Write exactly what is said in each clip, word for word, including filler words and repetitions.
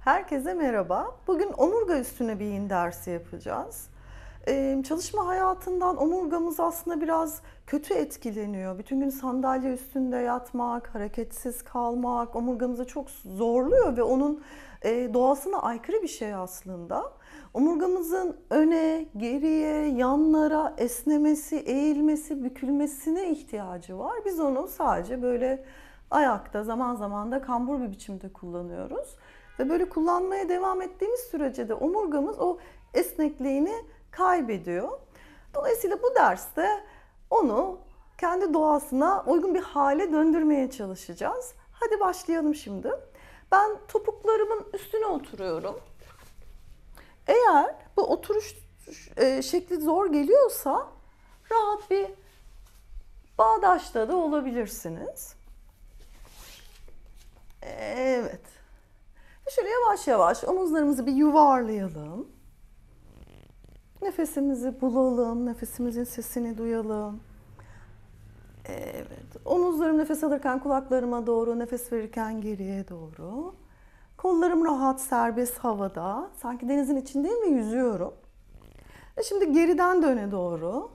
Herkese merhaba. Bugün omurga üstüne beyin dersi yapacağız. Ee, çalışma hayatından omurgamız aslında biraz kötü etkileniyor. Bütün gün sandalye üstünde yatmak, hareketsiz kalmak omurgamızı çok zorluyor ve onun e, doğasına aykırı bir şey aslında. Omurgamızın öne, geriye, yanlara esnemesi, eğilmesi, bükülmesine ihtiyacı var. Biz onu sadece böyle ayakta, zaman zaman da kambur bir biçimde kullanıyoruz. Ve böyle kullanmaya devam ettiğimiz sürece de omurgamız o esnekliğini kaybediyor. Dolayısıyla bu derste onu kendi doğasına uygun bir hale döndürmeye çalışacağız. Hadi başlayalım şimdi. Ben topuklarımın üstüne oturuyorum. Eğer bu oturuş e, şekli zor geliyorsa rahat bir bağdaşta da olabilirsiniz. Evet. Şöyle yavaş yavaş omuzlarımızı bir yuvarlayalım. Nefesimizi bulalım, nefesimizin sesini duyalım. Evet. Omuzlarım nefes alırken kulaklarıma doğru, nefes verirken geriye doğru. Kollarım rahat, serbest havada. Sanki denizin içindeyim ve yüzüyorum. Ve şimdi geriden de öne doğru.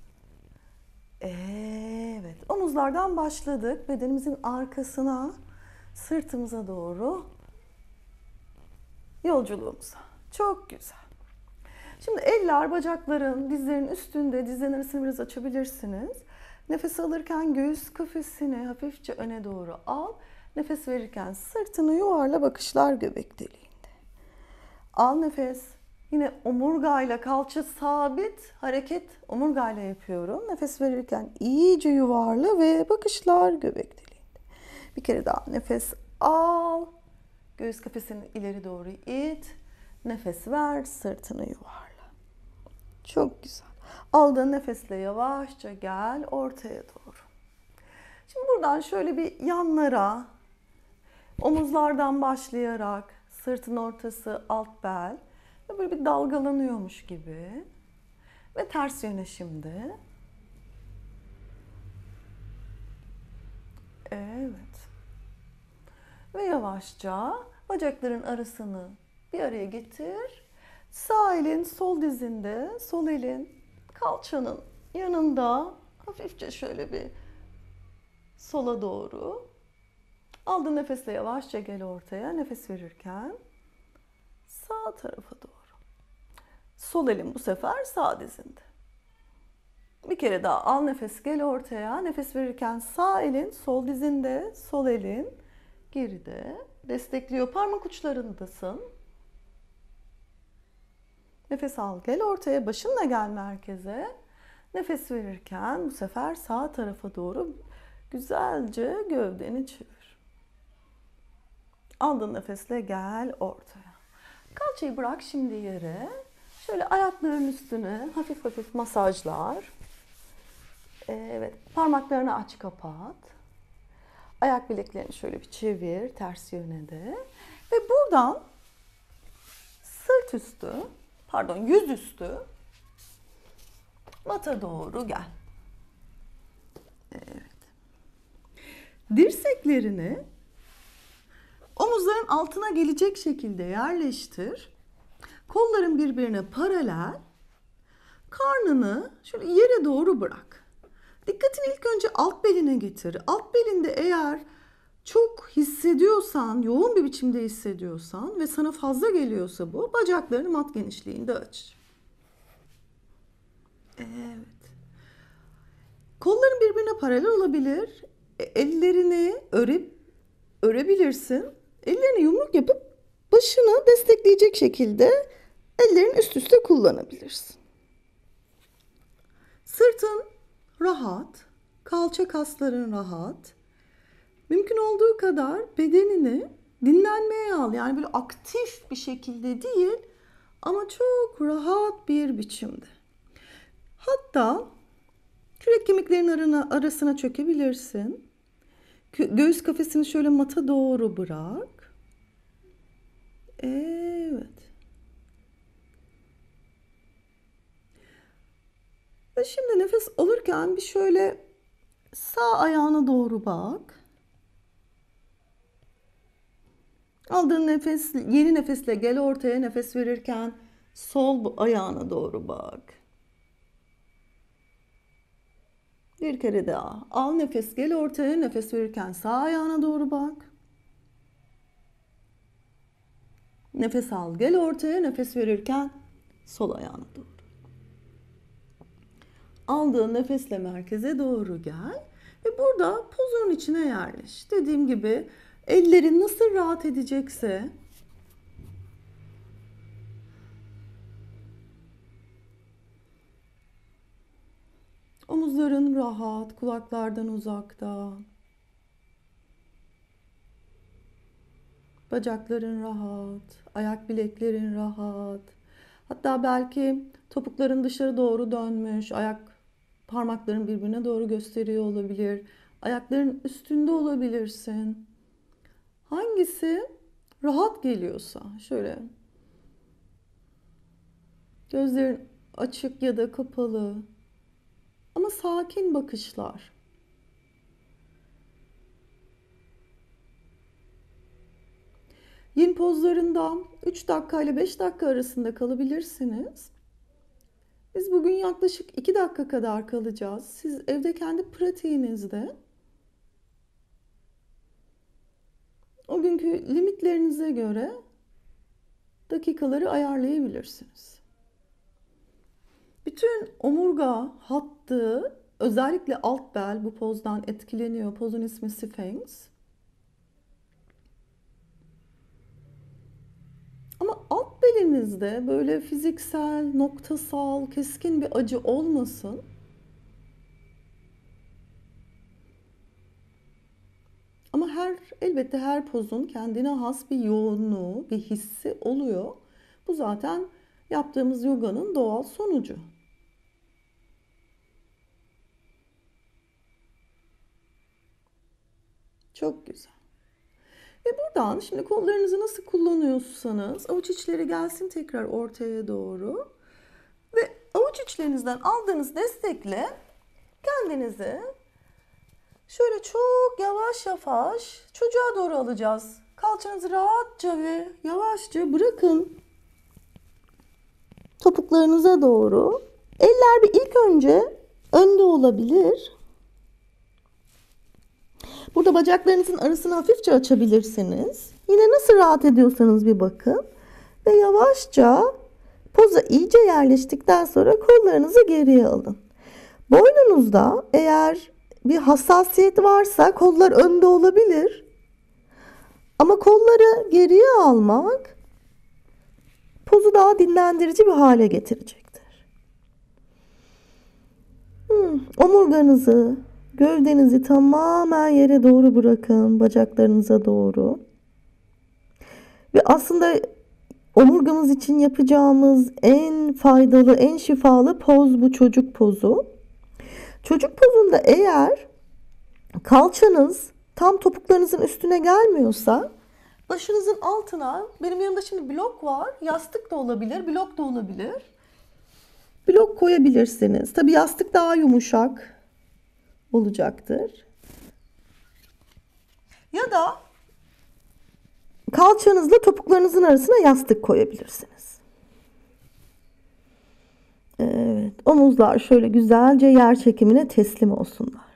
Evet. Omuzlardan başladık. Bedenimizin arkasına, sırtımıza doğru yolculuğumuza. Çok güzel. Şimdi eller bacakların, dizlerin üstünde, dizlerin arasını biraz açabilirsiniz. Nefes alırken göğüs kafesini hafifçe öne doğru al. Nefes verirken sırtını yuvarla, bakışlar göbek deliğinde. Al nefes. Yine omurgayla kalça sabit hareket omurgayla yapıyorum. Nefes verirken iyice yuvarla ve bakışlar göbek deliğinde. Bir kere daha nefes al. Göğüs kafesini ileri doğru it. Nefes ver, sırtını yuvarla. Çok güzel. Aldığın nefesle yavaşça gel ortaya doğru. Şimdi buradan şöyle bir yanlara, omuzlardan başlayarak sırtın ortası, alt bel ve böyle bir dalgalanıyormuş gibi. Ve ters yöne şimdi. Evet. Ve yavaşça bacakların arasını bir araya getir. Sağ elin sol dizinde, sol elin kalçanın yanında hafifçe şöyle bir sola doğru. Aldığın nefesle yavaşça gel ortaya. Nefes verirken sağ tarafa doğru. Sol elin bu sefer sağ dizinde. Bir kere daha al nefes, gel ortaya. Nefes verirken sağ elin sol dizinde, sol elin geride. Destekliyor, parmak uçlarındasın. Nefes al, gel ortaya, başınla gel merkeze. Nefes verirken bu sefer sağ tarafa doğru güzelce gövdeni çevir. Aldığın nefesle gel ortaya. Kalçayı bırak şimdi yere. Şöyle ayakların üstüne hafif hafif masajlar. Evet, parmaklarını aç kapat. Ayak bileklerini şöyle bir çevir ters yöne de. Ve buradan sırt üstü, pardon yüzüstü mata doğru gel. Evet. Dirseklerini omuzların altına gelecek şekilde yerleştir. Kolların birbirine paralel. Karnını şöyle yere doğru bırak. Dikkatini ilk önce alt beline getir. Alt belinde eğer çok hissediyorsan, yoğun bir biçimde hissediyorsan ve sana fazla geliyorsa bu, bacaklarını mat genişliğinde aç. Evet. Kolların birbirine paralel olabilir. Ellerini örüp örebilirsin. Ellerini yumruk yapıp başını destekleyecek şekilde ellerini üst üste kullanabilirsin. Sırtın rahat, kalça kasların rahat. Mümkün olduğu kadar bedenini dinlenmeye al. Yani böyle aktif bir şekilde değil ama çok rahat bir biçimde. Hatta kürek kemiklerinin arasına çökebilirsin. Göğüs kafesini şöyle mata doğru bırak. Evet. Ve şimdi nefes alırken bir şöyle sağ ayağına doğru bak. Aldığın nefes, yeni nefesle gel ortaya, nefes verirken sol ayağına doğru bak. Bir kere daha. Al nefes, gel ortaya, nefes verirken sağ ayağına doğru bak. Nefes al, gel ortaya, nefes verirken sol ayağına doğru. Aldığın nefesle merkeze doğru gel ve burada pozun içine yerleş. Dediğim gibi ellerin nasıl rahat edecekse omuzların rahat, kulaklardan uzakta. Bacakların rahat, ayak bileklerin rahat. Hatta belki topukların dışarı doğru dönmüş, ayak parmakların birbirine doğru gösteriyor olabilir. Ayakların üstünde olabilirsin. Hangisi rahat geliyorsa şöyle gözlerin açık ya da kapalı ama sakin bakışlar. Yin pozlarında üç dakika ile beş dakika arasında kalabilirsiniz. Biz bugün yaklaşık iki dakika kadar kalacağız. Siz evde kendi pratiğinizde o günkü limitlerinize göre dakikaları ayarlayabilirsiniz. Bütün omurga hattı, özellikle alt bel bu pozdan etkileniyor. Pozun ismi Sphinx. Ama alt belinizde böyle fiziksel, noktasal, keskin bir acı olmasın. Ama her elbette her pozun kendine has bir yoğunluğu, bir hissi oluyor. Bu zaten yaptığımız yoganın doğal sonucu. Çok güzel. Ve buradan şimdi kollarınızı nasıl kullanıyorsanız avuç içleri gelsin tekrar ortaya doğru. Ve avuç içlerinizden aldığınız destekle kendinizi şöyle çok yavaş yavaş çocuğa doğru alacağız. Kalçanızı rahatça ve yavaşça bırakın. Topuklarınıza doğru. Eller bir ilk önce önde olabilir. Burada bacaklarınızın arasını hafifçe açabilirsiniz. Yine nasıl rahat ediyorsanız bir bakın. Ve yavaşça poza iyice yerleştikten sonra kollarınızı geriye alın. Boynunuzda eğer bir hassasiyet varsa kollar önde olabilir. Ama kolları geriye almak pozu daha dinlendirici bir hale getirecektir. Hmm, omurganızı, gövdenizi tamamen yere doğru bırakın, bacaklarınıza doğru. Ve aslında omurgamız için yapacağımız en faydalı, en şifalı poz bu çocuk pozu. Çocuk pozunda eğer kalçanız tam topuklarınızın üstüne gelmiyorsa başınızın altına, benim yanımda şimdi blok var, yastık da olabilir, blok da olabilir. Blok koyabilirsiniz. Tabii yastık daha yumuşak olacaktır. Ya da kalçanızla topuklarınızın arasına yastık koyabilirsiniz. Evet, omuzlar şöyle güzelce yer çekimine teslim olsunlar.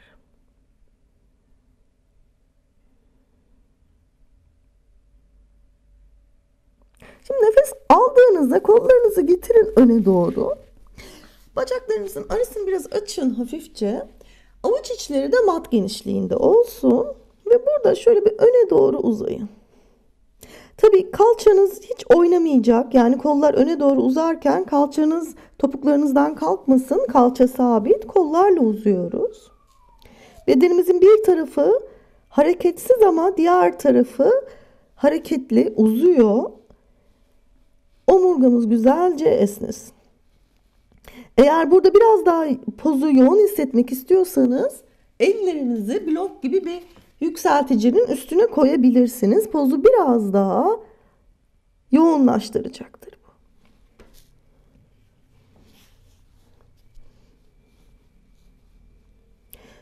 Şimdi nefes aldığınızda kollarınızı getirin öne doğru. Bacaklarınızın arasını biraz açın hafifçe. Avuç içleri de mat genişliğinde olsun. Ve burada şöyle bir öne doğru uzayın. Tabii kalçanız hiç oynamayacak. Yani kollar öne doğru uzarken kalçanız topuklarınızdan kalkmasın. Kalça sabit. Kollarla uzuyoruz. Bedenimizin bir tarafı hareketsiz ama diğer tarafı hareketli, uzuyor. Omurgamız güzelce esnesin. Eğer burada biraz daha pozu yoğun hissetmek istiyorsanız ellerinizi blok gibi bir yükselticinin üstüne koyabilirsiniz. Pozu biraz daha yoğunlaştıracaktır bu.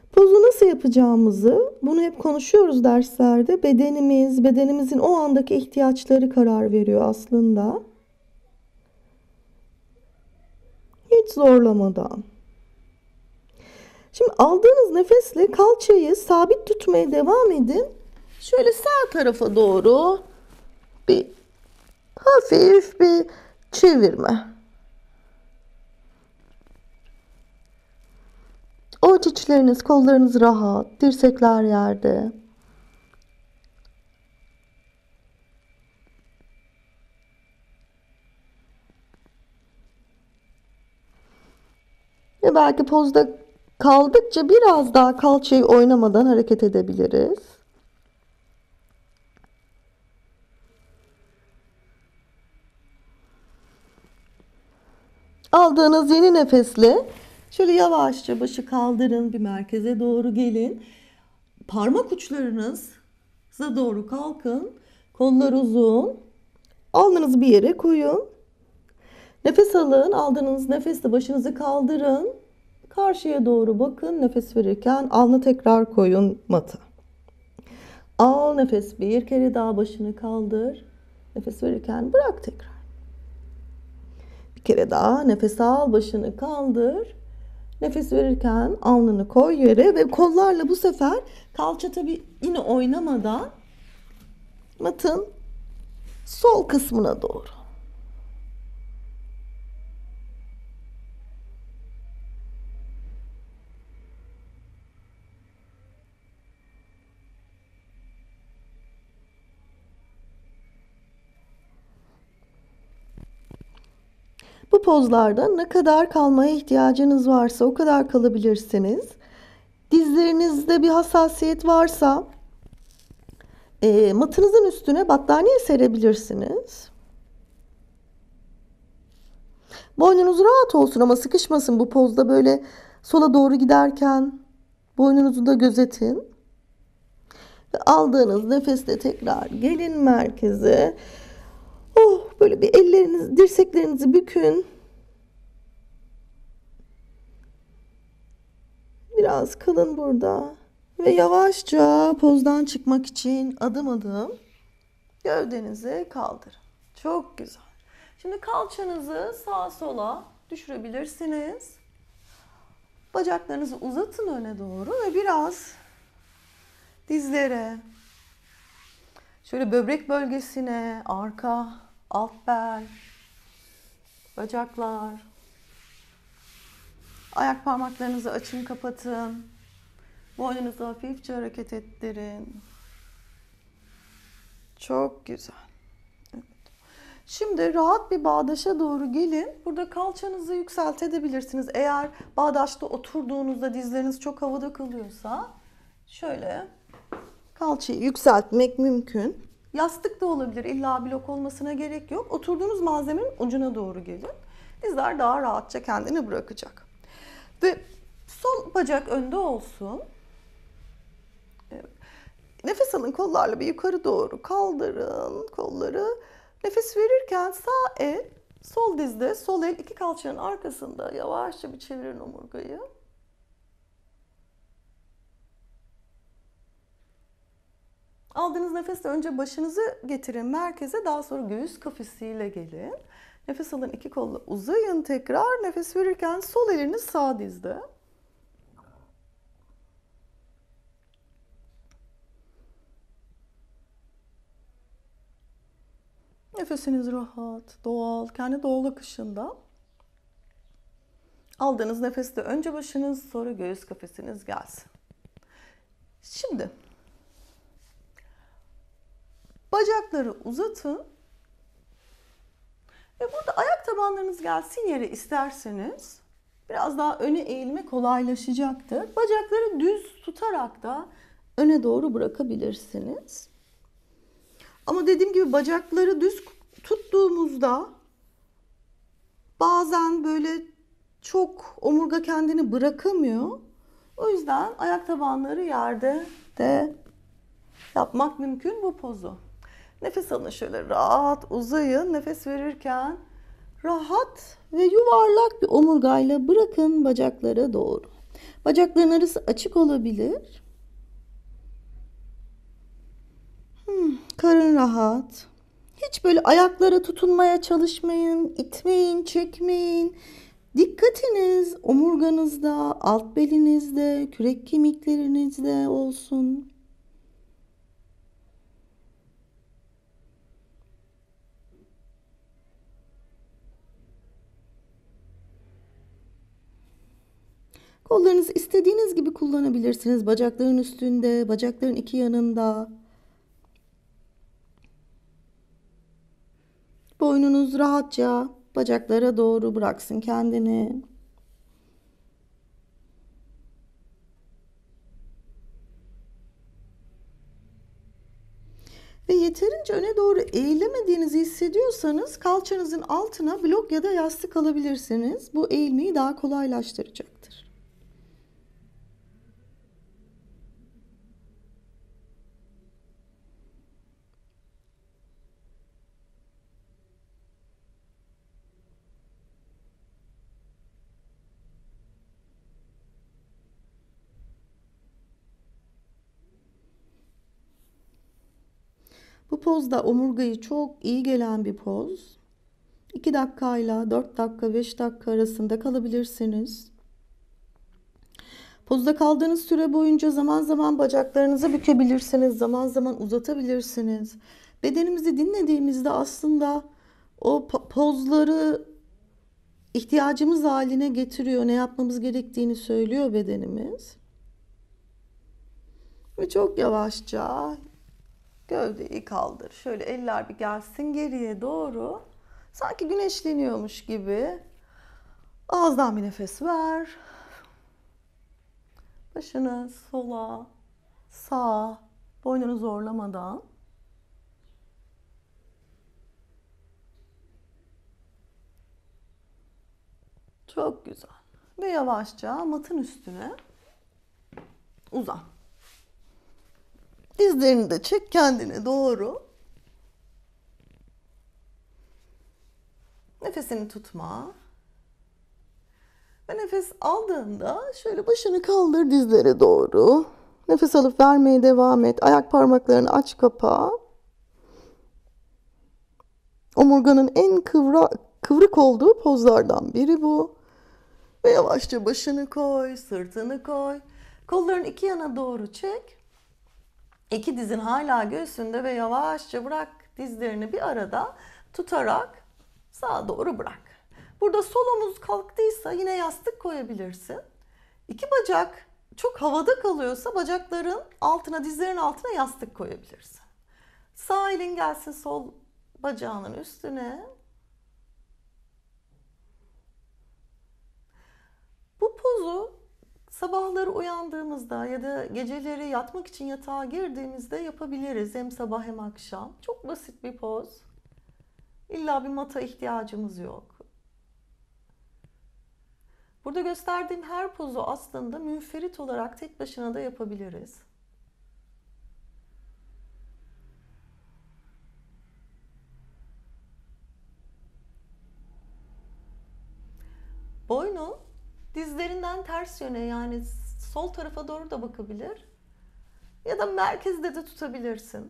Pozu nasıl yapacağımızı, bunu hep konuşuyoruz derslerde. Bedenimiz, bedenimizin o andaki ihtiyaçları karar veriyor aslında. Hiç zorlamadan. Şimdi aldığınız nefesle kalçayı sabit tutmaya devam edin. Şöyle sağ tarafa doğru bir hafif bir çevirme. Avuç içleriniz, kollarınız rahat, dirsekler yerde. Ve belki pozda kaldıkça biraz daha kalçayı oynamadan hareket edebiliriz. Aldığınız yeni nefesle şöyle yavaşça başı kaldırın, bir merkeze doğru gelin. Parmak uçlarınıza doğru kalkın. Kollar uzun. Alnınızı bir yere koyun. Nefes alın. Aldığınız nefesle başınızı kaldırın. Karşıya doğru bakın. Nefes verirken alnı tekrar koyun mata. Al nefes, bir kere daha başını kaldır. Nefes verirken bırak tekrar. Bir kere daha nefes al, başını kaldır. Nefes verirken alnını koy yere ve kollarla bu sefer kalça tabii yine oynamadan matın sol kısmına doğru. Bu pozlarda ne kadar kalmaya ihtiyacınız varsa o kadar kalabilirsiniz. Dizlerinizde bir hassasiyet varsa e, matınızın üstüne battaniye serebilirsiniz. Boynunuz rahat olsun ama sıkışmasın bu pozda, böyle sola doğru giderken boynunuzu da gözetin. Ve aldığınız nefesle tekrar gelin merkeze. Oh, böyle bir elleriniz, dirseklerinizi bükün. Biraz kalın burada. Ve yavaşça pozdan çıkmak için adım adım gövdenizi kaldırın. Çok güzel. Şimdi kalçanızı sağa sola düşürebilirsiniz. Bacaklarınızı uzatın öne doğru ve biraz dizlere, şöyle böbrek bölgesine, arka, alt bel, bacaklar. Ayak parmaklarınızı açın, kapatın. Boynunuzu hafifçe hareket ettirin. Çok güzel. Evet. Şimdi rahat bir bağdaşa doğru gelin. Burada kalçanızı yükseltebilirsiniz. Eğer bağdaşta oturduğunuzda dizleriniz çok havada kalıyorsa şöyle kalçayı yükseltmek mümkün. Yastık da olabilir. İlla blok olmasına gerek yok. Oturduğunuz malzemenin ucuna doğru gelin. Dizler daha rahatça kendini bırakacak. Ve sol bacak önde olsun. Evet. Nefes alın, kollarla bir yukarı doğru kaldırın kolları. Nefes verirken sağ el sol dizde, sol el iki kalçanın arkasında yavaşça bir çevirin omurgayı. Aldığınız nefesle önce başınızı getirin merkeze, daha sonra göğüs kafesiyle gelin. Nefes alın, iki kolla uzayın tekrar. Nefes verirken sol eliniz sağ dizde. Nefesiniz rahat, doğal, kendi doğal akışında. Aldığınız nefesle önce başınız, sonra göğüs kafesiniz gelsin. Şimdi bacakları uzatın. Ve burada ayak tabanlarınız gelsin yere isterseniz. Biraz daha öne eğilme kolaylaşacaktır. Bacakları düz tutarak da öne doğru bırakabilirsiniz. Ama dediğim gibi bacakları düz tuttuğumuzda bazen böyle çok omurga kendini bırakamıyor. O yüzden ayak tabanları yerde de yapmak mümkün bu pozu. Nefes alın, şöyle rahat uzayın. Nefes verirken rahat ve yuvarlak bir omurgayla bırakın bacaklara doğru. Bacakların arası açık olabilir. Hmm, karın rahat. Hiç böyle ayaklara tutunmaya çalışmayın, itmeyin, çekmeyin. Dikkatiniz omurganızda, alt belinizde, kürek kemiklerinizde olsun. Kollarınızı istediğiniz gibi kullanabilirsiniz. Bacakların üstünde, bacakların iki yanında. Boynunuz rahatça bacaklara doğru bıraksın kendini. Ve yeterince öne doğru eğilemediğinizi hissediyorsanız kalçanızın altına blok ya da yastık alabilirsiniz. Bu eğilmeyi daha kolaylaştıracaktır. Bu pozda omurgayı çok iyi gelen bir poz. iki dakikayla dört dakika, beş dakika arasında kalabilirsiniz. Pozda kaldığınız süre boyunca zaman zaman bacaklarınızı bükebilirsiniz, zaman zaman uzatabilirsiniz. Bedenimizi dinlediğimizde aslında o pozları ihtiyacımız haline getiriyor. Ne yapmamız gerektiğini söylüyor bedenimiz. Ve çok yavaşça gövdeyi kaldır. Şöyle eller bir gelsin geriye doğru. Sanki güneşleniyormuş gibi. Ağızdan bir nefes ver. Başını sola, sağa, boynunu zorlamadan. Çok güzel. Ve yavaşça matın üstüne uzan. Dizlerini de çek kendine doğru. Nefesini tutma. Ve nefes aldığında şöyle başını kaldır dizlere doğru. Nefes alıp vermeye devam et. Ayak parmaklarını aç kapa. Omurganın en kıvra, kıvrık olduğu pozlardan biri bu. Ve yavaşça başını koy, sırtını koy. Kollarını iki yana doğru çek. İki dizin hala göğsünde ve yavaşça bırak dizlerini bir arada tutarak sağa doğru bırak. Burada sol omuz kalktıysa yine yastık koyabilirsin. İki bacak çok havada kalıyorsa bacakların altına, dizlerin altına yastık koyabilirsin. Sağ elin gelsin sol bacağının üstüne. Bu pozu sabahları uyandığımızda ya da geceleri yatmak için yatağa girdiğimizde yapabiliriz. Hem sabah hem akşam. Çok basit bir poz. İlla bir mata ihtiyacımız yok. Burada gösterdiğim her pozu aslında münferit olarak tek başına da yapabiliriz. Boynun dizlerinden ters yöne, yani sol tarafa doğru da bakabilir. Ya da merkezde de tutabilirsin.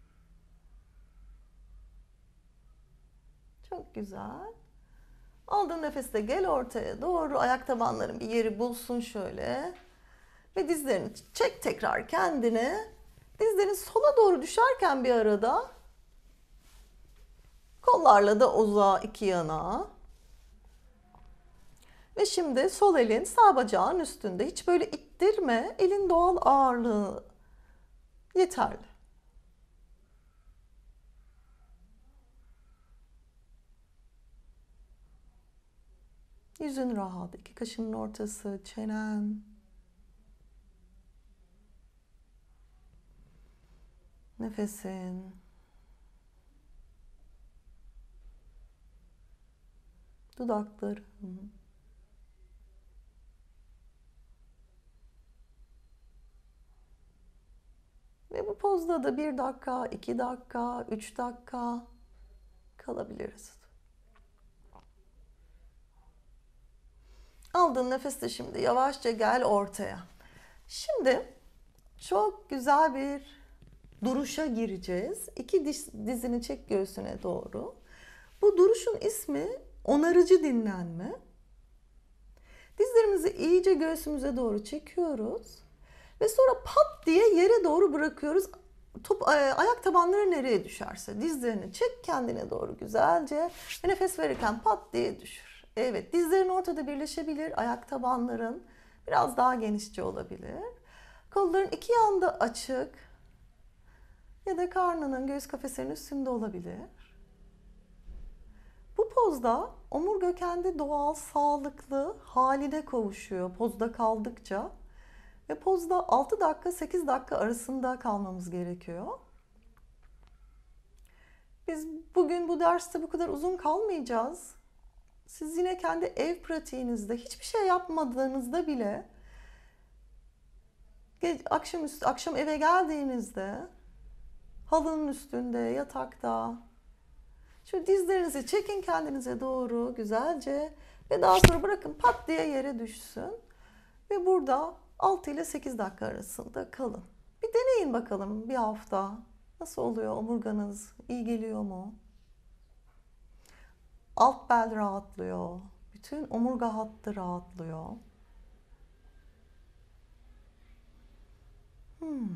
Çok güzel. Aldığın nefeste gel ortaya doğru. Ayak tabanların bir yeri bulsun şöyle. Ve dizlerini çek tekrar kendine. Dizlerin sola doğru düşerken bir arada kollarla da uzağa iki yana. Ve şimdi sol elin sağ bacağın üstünde. Hiç böyle ittirme. Elin doğal ağırlığı yeterli. Yüzün rahat. İki kaşının ortası, çenen. Nefesin. Dudakların. Ve bu pozda da bir dakika, iki dakika, üç dakika kalabiliriz. Aldığın nefeste şimdi yavaşça gel ortaya. Şimdi çok güzel bir duruşa gireceğiz. İki diz, dizini çek göğsüne doğru. Bu duruşun ismi onarıcı dinlenme. Dizlerimizi iyice göğsümüze doğru çekiyoruz. Ve sonra pat diye yere doğru bırakıyoruz. Top, ayak tabanları nereye düşerse dizlerini çek kendine doğru güzelce ve nefes verirken pat diye düşür. Evet, dizlerin ortada birleşebilir, ayak tabanların biraz daha genişçe olabilir. Kolların iki yanda açık ya da karnının göğüs kafesinin üstünde olabilir. Bu pozda omurga kendi doğal, sağlıklı haline kavuşuyor pozda kaldıkça. Ve pozda altı dakika sekiz dakika arasında kalmamız gerekiyor. Biz bugün bu derste bu kadar uzun kalmayacağız. Siz yine kendi ev pratiğinizde hiçbir şey yapmadığınızda bile akşamüstü, akşam eve geldiğinizde halının üstünde, yatakta şu dizlerinizi çekin kendinize doğru güzelce ve daha sonra bırakın pat diye yere düşsün. Ve burada altı ile sekiz dakika arasında kalın. Bir deneyin bakalım bir hafta. Nasıl oluyor omurganız? İyi geliyor mu? Alt bel rahatlıyor. Bütün omurga hattı rahatlıyor. Hmm.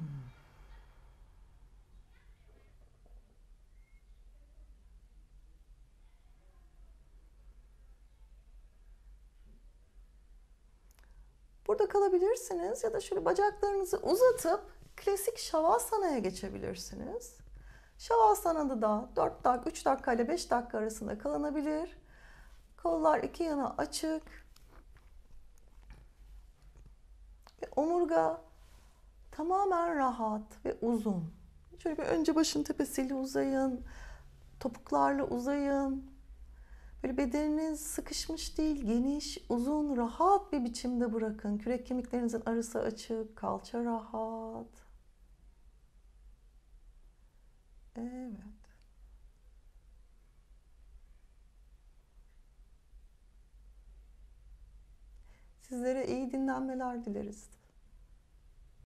Burada kalabilirsiniz ya da şöyle bacaklarınızı uzatıp klasik Şavasana'ya geçebilirsiniz. Şavasana'da da dört dakika, üç dakika ile beş dakika arasında kalınabilir. Kollar iki yana açık. Ve omurga tamamen rahat ve uzun. Şöyle bir önce başın tepesiyle uzayın. Topuklarla uzayın. Böyle bedeniniz sıkışmış değil, geniş, uzun, rahat bir biçimde bırakın. Kürek kemiklerinizin arası açık, kalça rahat. Evet. Sizlere iyi dinlenmeler dileriz.